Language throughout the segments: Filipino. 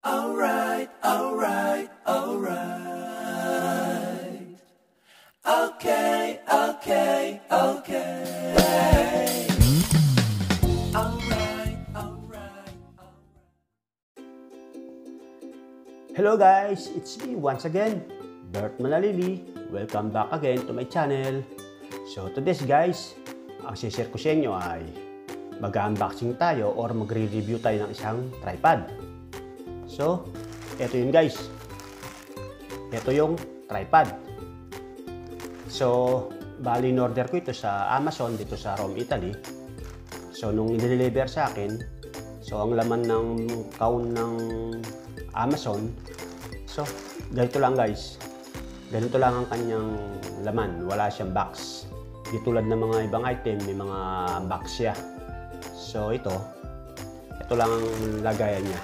Alright, alright, alright. Okay, okay, okay. Alright, alright, alright. Hello guys, it's me once again, Bert Malalili. Welcome back again to my channel. So today guys, ang share ko sa inyo ay mag-unboxing tayo or magre-review tayo ng isang tripod. So, ito yun guys. Ito yung tripod. So, bali in-order ko ito sa Amazon dito sa Rome, Italy. So, nung i-deliver sa akin, so ang laman ng kahon ng Amazon, so ganito lang guys. Ganito lang ang kanyang laman. Wala siyang box. Di tulad ng mga ibang item, may mga box siya. So, ito lang ang lagayan niya.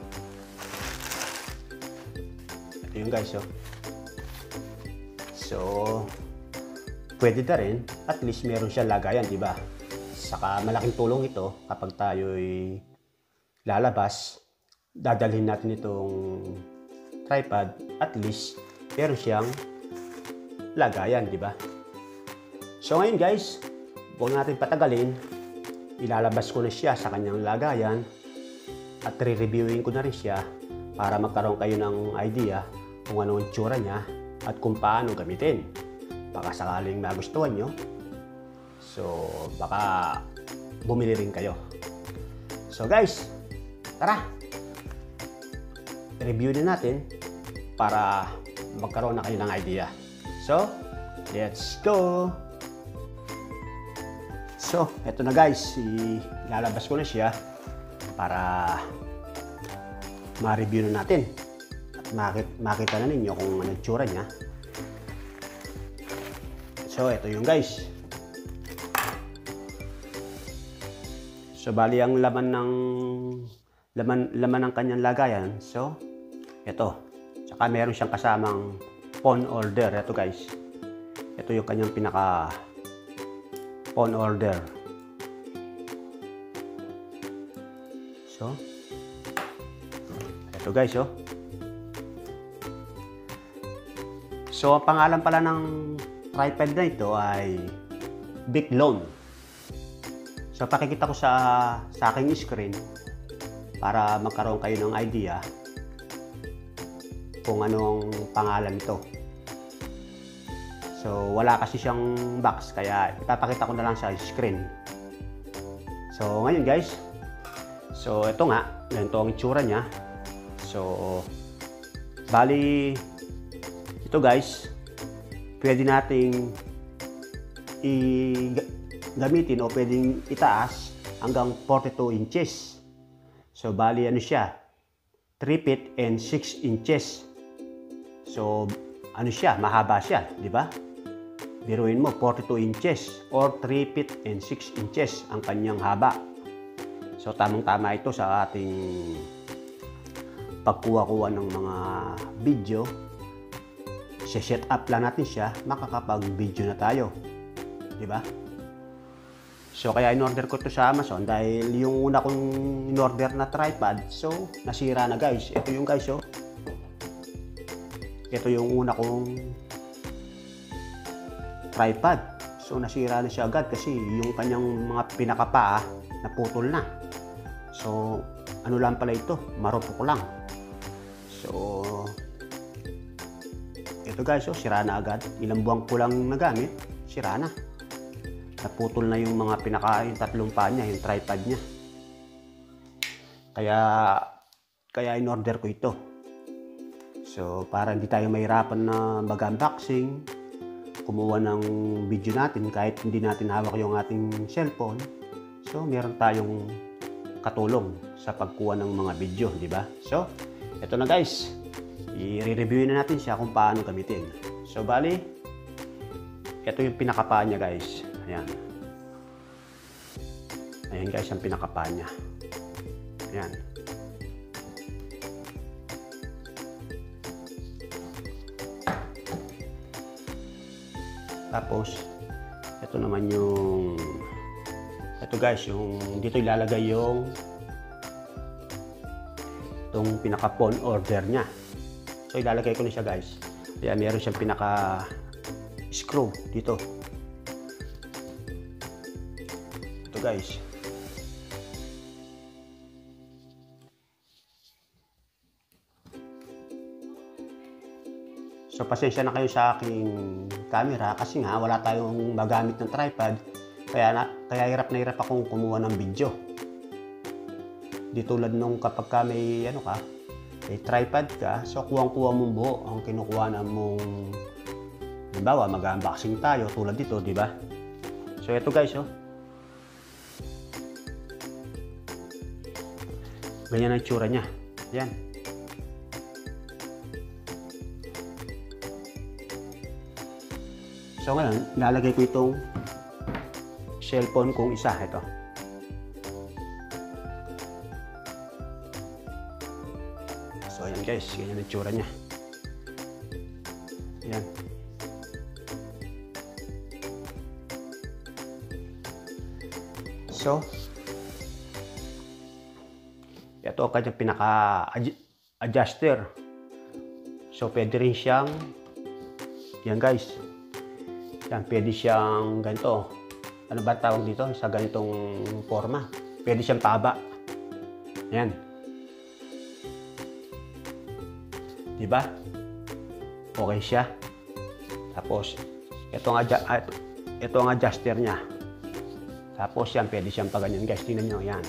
Ito yung guys, oh. So, pwede na rin. At least meron siya lagayan, di ba? Saka malaking tulong ito kapag tayo'y lalabas. Dadalhin natin itong tripod. At least meron siyang lagayan, di ba? So ngayon guys, huwag natin patagalin. Ilalabas ko na siya sa kanyang lagayan at re-reviewin ko na rin siya para magkaroon kayo ng idea kung ano ang tsura niya at kung paano gamitin. Baka sakaling magustuhan nyo, so baka bumili rin kayo. So guys, tara! Review din natin para magkaroon na kayo ng idea. So, let's go! So, eto na guys, ilalabas ko na siya para ma-review na natin at makita na ninyo kung ano tsura niya. So, eto yung guys. So, bali ang laman ng kanyang lagayan. So, eto. Saka meron siyang kasamang phone holder. Eto guys. Ito yung kanyang pinaka phone holder. So, ito guys, oh. So, ang pangalan pala ng tripod na ito ay Biclone. So, pakikita ko sa aking screen para magkaroon kayo ng idea kung anong pangalan ito. So, wala kasi siyang box, kaya ipapakita ko na lang sa screen. So, ngayon guys, so ito nga, ganito ang itsura niya. So, bali, ito guys, pwede nating gamitin o pwedeng itaas hanggang 42 inches. So, bali ano siya, 3 feet and 6 inches. So, ano siya, mahaba siya, di ba? Biruin mo, 42 inches or 3 feet and 6 inches ang kanyang haba. So, tamang-tama ito sa ating pagkuha-kuha ng mga video. Set up lang natin siya, makakapag-video na tayo. Diba? So, kaya in-order ko ito sa Amazon dahil yung una kong in-order na tripod, so, nasira na guys. Ito yung guys, oh. Ito yung una kong tripod. So, nasira na siya agad kasi yung kanyang mga pinakapaa naputol na. So, ano lang pala ito? Marupok lang. So, ito guys, oh, sira na agad. Ilang buwan ko lang nagamit, sira na. Naputol na yung mga yung tatlong paa niya, yung tripod niya. Kaya in-order ko ito. So, para hindi tayo mahirapan na mag-unboxing, kumuha ng video natin kahit hindi natin hawak yung ating cellphone. So, meron tayong katulong sa pagkuha ng mga video, di ba? So, ito na guys. I-review na natin siya kung paano gamitin. So, bali, ito yung pinakapaa niya guys. Ayan. Ayan guys, ang pinakapaa niya. Ayan. Tapos, ito naman yung, ito guys, yung dito ilalagay yung itong pinaka-phone order niya. So ilalagay ko na siya guys. Kaya meron siyang pinaka-screw dito. Ito guys. So pasensya na kayo sa aking camera kasi nga wala tayong magamit ng tripod. Kaya hirap na hirap akong kumuha ng video. Di tulad nung kapag ka may may tripod ka, so kuwang-kuha mong buo ang kinukuha na mong, halimbawa mag-unboxing tayo tulad dito, di ba? So ito guys, oh. Ganyan ang tsura niya. Yan. So ngayon, lalagay ko itong cellphone kong isa. Ito. So ayan guys, ganyan ang tsura niya. Ayan. So, ito ang kanyang pinaka-adjuster. So pwede rin siyang, yan guys. Yan, pwede siyang ganito. Ano ba tawag dito? Sa ganitong forma. Pwede siyang pahaba. Yan. Diba? Okay siya. Tapos, ito ang adjuster niya. Tapos yan, pwede siyang paganyan guys. Tingnan nyo, yan.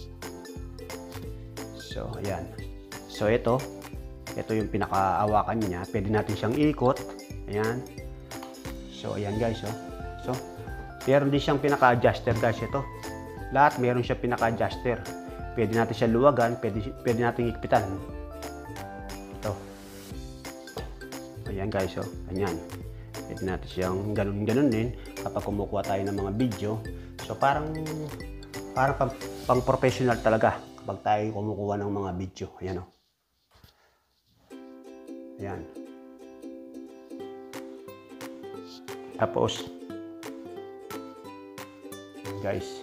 So, ayan. So, ito yung pinaka-awakan niya. Pwede natin siyang ikot. Ayan. So, ayan guys, oh. So, meron din siyang pinaka-adjuster guys ito. Lahat meron siyang pinaka-adjuster. Pwede natin siya luwagan, pwede natin ikpitan. Ito. Ayan guys, oh. Ayan. Pwede natin siyang ganun-ganun din kapag kumukuha tayo ng mga video. So, parang pang-professional talaga kapag tayo kumukuha ng mga video. Ayan, oh. Ayan. Tapos, guys.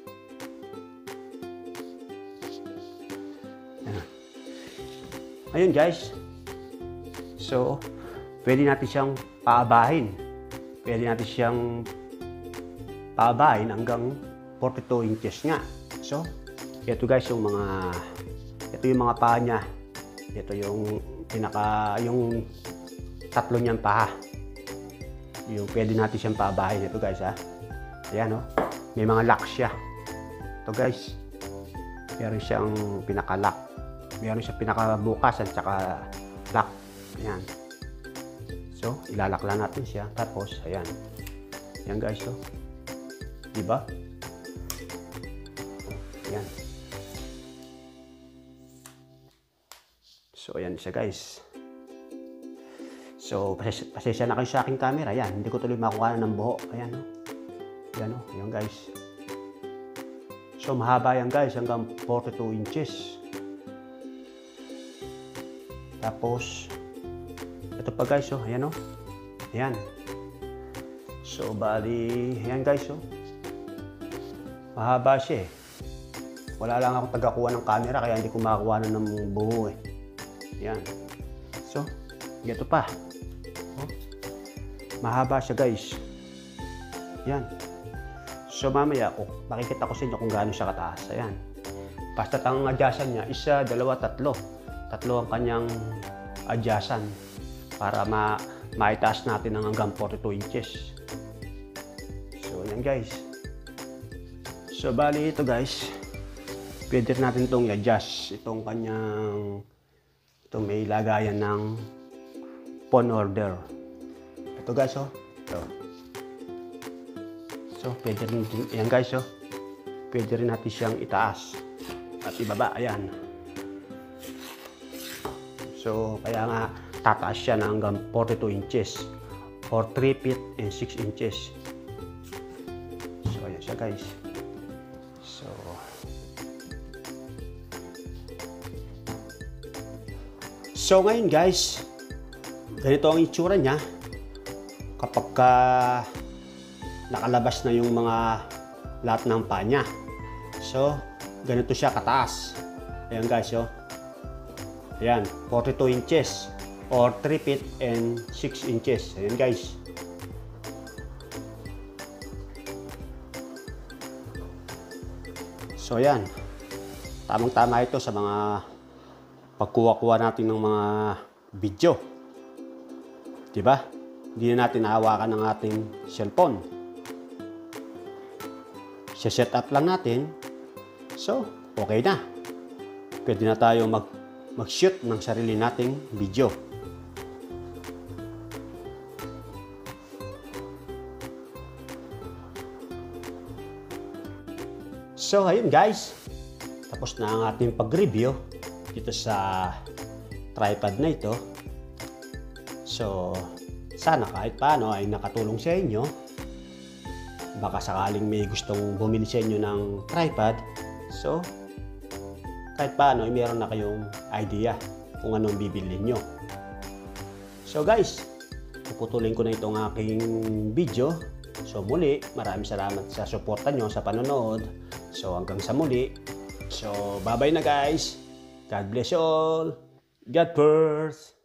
Ayun guys. So, pwede natin siyang paabahin. Pwede natin siyang paabahin hanggang 42 inches nga. So, ito guys yung mga paa niya. Ito yung yung tatlo niyang paa. Yung pwede natin siyang paabahin. Ito guys, ha. Ayan, oh. May mga lock siya. Ito guys. Meron siyang pinaka-lock. Meron siyang pinaka-bukas at saka lock. Ayan. So, ilalak lang natin siya. Tapos, ayan. Ayan guys, oh. Diba? Ayan. So, ayan siya guys. So, pasensya na kayo sa aking camera. Ayan, hindi ko tuloy makuha ng buho. Ayan, oh. Ayan, oh. Ayan guys. So, mahaba yan guys hanggang 42 inches. Tapos, ito pa guys, oh. Ayan, oh. Ayan. So, bali, ayan guys, oh. Mahaba siya, eh. Wala lang ako tagakuha ng camera, kaya hindi ko makakuha ng buho, eh. Ayan. So, ito pa. Oh. Mahaba siya guys. Ayan. So, mamaya, makikita ko sa inyo kung gaano siya kataas. Ayan. Basta ang adyasan niya, 1, 2, 3. Tatlo ang kanyang adyasan para maitaas natin ng hanggang 42 inches. So, ayan guys. So, bali ito guys. Pwede natin itong i-adjust. Itong may lagayan ng phone order. Ito guys, oh. Ito. So, pwede rin, ayan guys, oh. Pwede rin natin siyang itaas at ibaba, ayan. So, kaya nga, tataas siya na hanggang 42 inches or 3 feet and 6 inches. So, ayan siya guys. So, ngayon guys, ganito ang itsura niya kapag nakalabas na yung lahat ng paa niya. So, ganito siya kataas. Ayan guys, oh. Ayan, 42 inches or 3 feet and 6 inches. Ayan guys. So ayan, tamang-tama ito sa mga pagkuha-kuha natin ng mga video. Diba? Hindi na natin nahawakan ng ating cellphone. Set up lang natin. So, okay na. Pwede na tayo mag-shoot ng sarili nating video. So, ayun guys. Tapos na ang ating pag-review dito sa tripod na ito. So, sana kahit paano ay nakatulong sa inyo. Baka sakaling may gustong bumili sa inyo ng tripod. So, kahit paano ay meron na kayong idea kung anong bibili nyo. So guys, puputulin ko na itong aking video. So muli, maraming salamat sa suporta nyo sa panonood. So hanggang sa muli. So bye-bye na guys. God bless you all. God first.